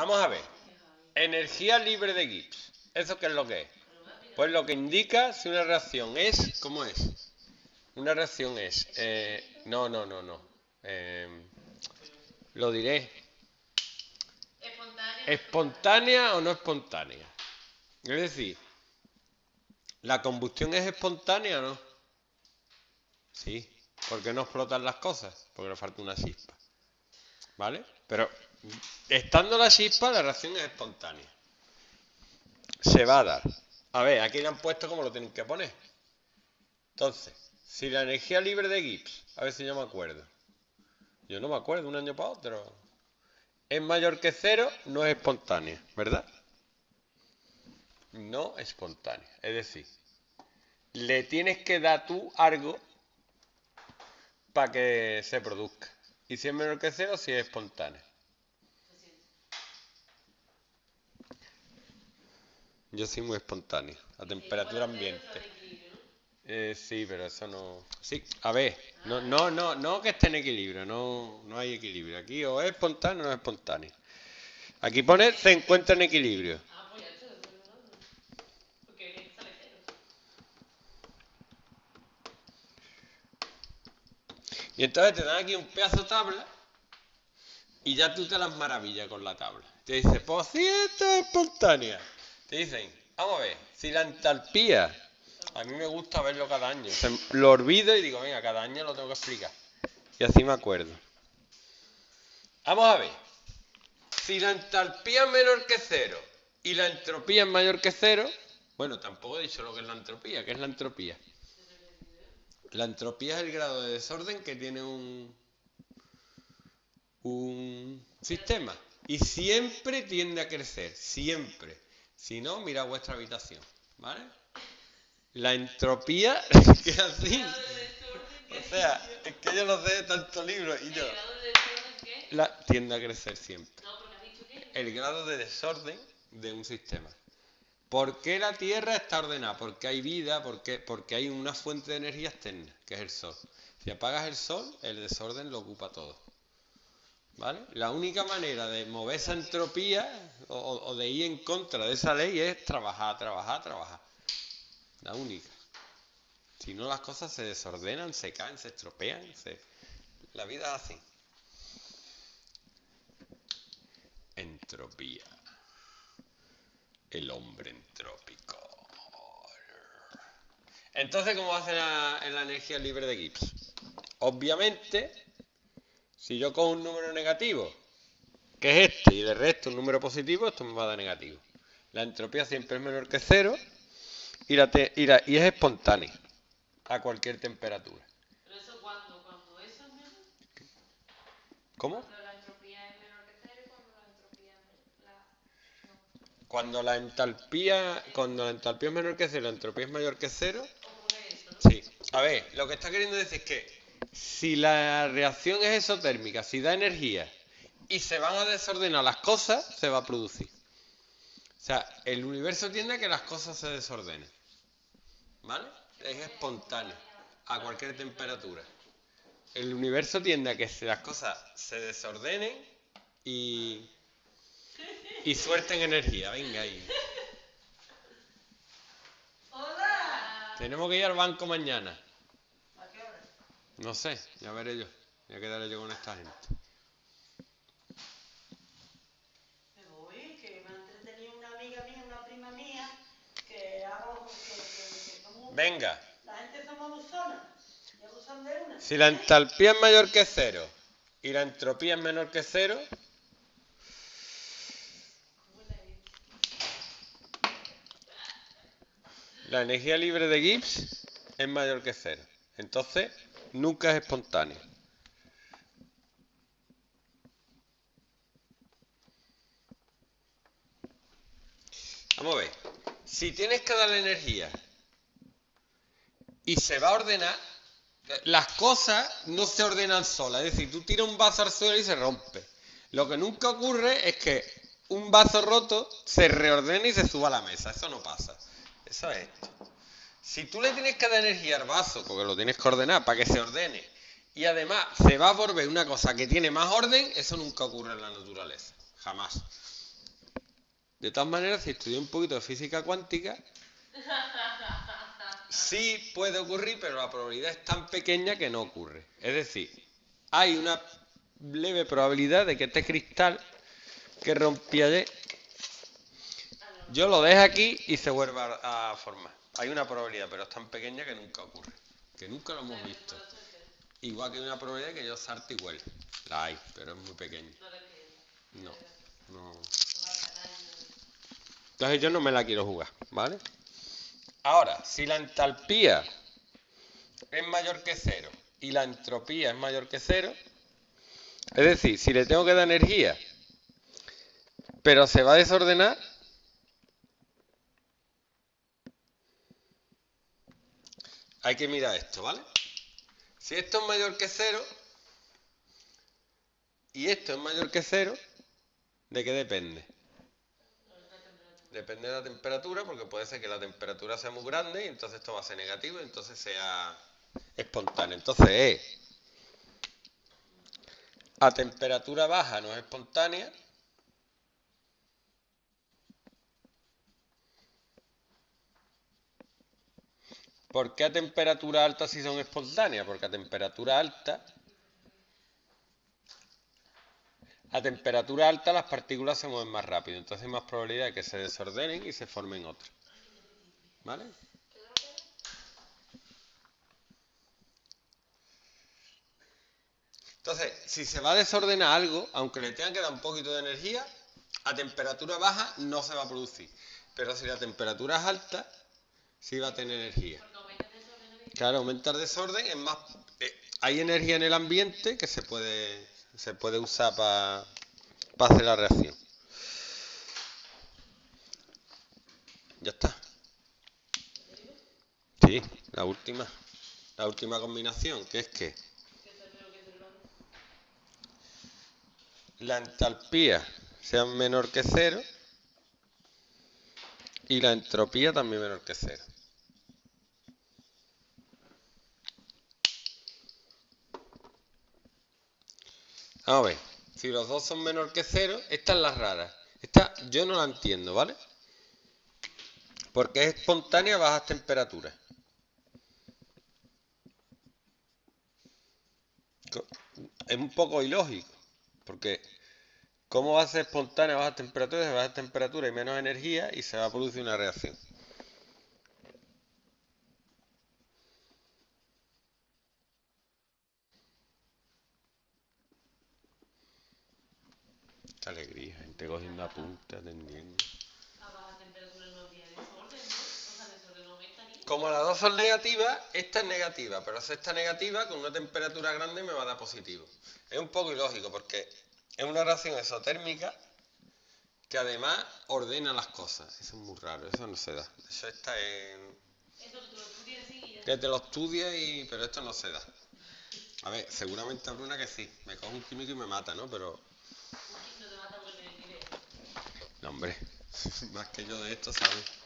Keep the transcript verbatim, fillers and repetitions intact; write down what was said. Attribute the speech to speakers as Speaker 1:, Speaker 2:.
Speaker 1: Vamos a ver. Energía libre de Gibbs. ¿Eso qué es lo que es? Pues lo que indica si una reacción es... ¿Cómo es? Una reacción es... Eh, no, no, no, no. Eh, lo diré.
Speaker 2: Espontánea.
Speaker 1: ¿Espontánea o no espontánea? Es decir, ¿la combustión es espontánea o no? Sí. ¿Por qué no explotan las cosas? Porque le falta una chispa. ¿Vale? Pero estando la chispa, la reacción es espontánea. Se va a dar. A ver, aquí le han puesto como lo tienen que poner. Entonces, si la energía libre de Gibbs, a ver si yo me acuerdo. Yo no me acuerdo, un año para otro. Es mayor que cero, no es espontánea, ¿verdad? No espontánea. Es decir, le tienes que dar tú algo para que se produzca. Y si es menor que cero, si es espontánea. Yo soy muy espontáneo, a temperatura ambiente. Eh, sí, pero eso no... Sí, a ver, no, no, no, no que esté en equilibrio, no, no hay equilibrio. Aquí o es espontáneo o no es espontáneo. Aquí pone se encuentra en equilibrio. Y entonces te dan aquí un pedazo de tabla y ya tú te las maravillas con la tabla. Te dice, pues si esto es espontánea. Te dicen, vamos a ver, si la entalpía... A mí me gusta verlo cada año. Se, lo olvido y digo, venga, cada año lo tengo que explicar. Y así me acuerdo. Vamos a ver. Si la entalpía es menor que cero y la entropía es mayor que cero, bueno, tampoco he dicho lo que es la entropía. ¿Qué es la entropía? La entropía es el grado de desorden que tiene un, un sistema. Y siempre tiende a crecer. Siempre. Si no, mira vuestra habitación. ¿Vale? La entropía que así. O sea, es que yo lo sé de tantos libros y yo.
Speaker 2: ¿El grado de desorden qué?
Speaker 1: La, tiende a crecer siempre.
Speaker 2: No, porque has dicho que...
Speaker 1: El grado de desorden de un sistema. ¿Por qué la Tierra está ordenada? Porque hay vida, porque, porque hay una fuente de energía externa, que es el Sol. Si apagas el Sol, el desorden lo ocupa todo. ¿Vale? La única manera de mover esa entropía o, o de ir en contra de esa ley es trabajar, trabajar, trabajar. La única. Si no, las cosas se desordenan, se caen, se estropean. Se... La vida es así. Entropía. El hombre entrópico. Entonces, ¿cómo va a ser la, la energía libre de Gibbs? Obviamente, si yo cojo un número negativo, que es este, y le resto un número positivo, esto me va a dar negativo. La entropía siempre es menor que cero y, la te, y, la, y es espontánea a cualquier temperatura.
Speaker 2: ¿Pero eso cuándo? ¿Cuando eso es menor?
Speaker 1: ¿Cómo?
Speaker 2: Cuando la entropía es menor que cero y cuando la entropía es la... No.
Speaker 1: Cuando la entalpía, cuando la entalpía es menor que cero, la entropía es mayor que cero.
Speaker 2: Ocurre eso, ¿no?
Speaker 1: Sí. A ver, lo que está queriendo decir es que si la reacción es exotérmica, si da energía y se van a desordenar las cosas, se va a producir. O sea, el universo tiende a que las cosas se desordenen. ¿Vale? Es espontáneo, a cualquier temperatura. El universo tiende a que las cosas se desordenen y, y suelten energía. Venga ahí.
Speaker 2: ¡Hola!
Speaker 1: Tenemos que ir al banco mañana.
Speaker 2: ¿A qué hora?
Speaker 1: No sé, ya veré yo. Ya quedaré yo con esta gente.
Speaker 3: Me voy, que me ha entretenido una amiga mía, una prima mía, que hago que, que, que somos...
Speaker 1: Venga.
Speaker 3: La gente somos buzonas, y abusan de una.
Speaker 1: Si la entalpía es mayor que cero y la entropía es menor que cero, la energía libre de Gibbs es mayor que cero. Entonces, nunca es espontánea. Vamos a ver. Si tienes que darle energía y se va a ordenar, las cosas no se ordenan solas. Es decir, tú tiras un vaso al suelo y se rompe. Lo que nunca ocurre es que un vaso roto se reordene y se suba a la mesa. Eso no pasa. Eso es esto. Si tú le tienes que dar energía al vaso, porque lo tienes que ordenar para que se ordene, y además se va a volver una cosa que tiene más orden, eso nunca ocurre en la naturaleza. Jamás. De todas maneras, si estudié un poquito de física cuántica, sí puede ocurrir, pero la probabilidad es tan pequeña que no ocurre. Es decir, hay una leve probabilidad de que este cristal que rompí ayer, yo lo dejo aquí y se vuelva a formar. Hay una probabilidad, pero es tan pequeña que nunca ocurre. Que nunca lo hemos visto. Igual que hay una probabilidad de que yo salte igual. La hay, pero es muy pequeña. No, no. Entonces yo no me la quiero jugar, ¿vale? Ahora, si la entalpía es mayor que cero y la entropía es mayor que cero, es decir, si le tengo que dar energía, pero se va a desordenar, hay que mirar esto, ¿vale? Si esto es mayor que cero y esto es mayor que cero, ¿de qué depende? Depende de la temperatura, porque puede ser que la temperatura sea muy grande y entonces esto va a ser negativo y entonces sea espontáneo. Entonces es a temperatura baja no es espontánea. ¿Por qué a temperatura alta sí son espontáneas? Porque a temperatura alta, a temperatura alta las partículas se mueven más rápido, entonces hay más probabilidad de que se desordenen y se formen otras. ¿Vale? Entonces, si se va a desordenar algo, aunque le tengan que dar un poquito de energía, a temperatura baja no se va a producir. Pero si la temperatura es alta, sí va a tener energía. Claro, aumenta el desorden, es más, eh, hay energía en el ambiente que se puede, se puede usar para pa hacer la reacción. Ya está. Sí, la última. La última combinación, que es que la entalpía sea menor que cero y la entropía también menor que cero. Vamos a ver, si los dos son menor que cero, esta es la rara. Esta yo no la entiendo, ¿vale? Porque es espontánea a bajas temperaturas. Es un poco ilógico, porque ¿cómo va a ser espontánea a bajas temperaturas? A bajas temperaturas hay menos energía y se va a producir una reacción. Qué alegría, gente cogiendo apuntes, atendiendo. Como las dos son negativas, esta es negativa, pero si esta negativa con una temperatura grande me va a dar positivo. Es un poco ilógico porque es una reacción exotérmica que además ordena las cosas. Eso es muy raro, eso no se da. Eso está en... Que te lo estudias y... pero esto no se da. A ver, seguramente habrá una que sí. Me coge un químico y me mata, ¿no? Pero... No, hombre. Más que yo de esto, ¿sabes?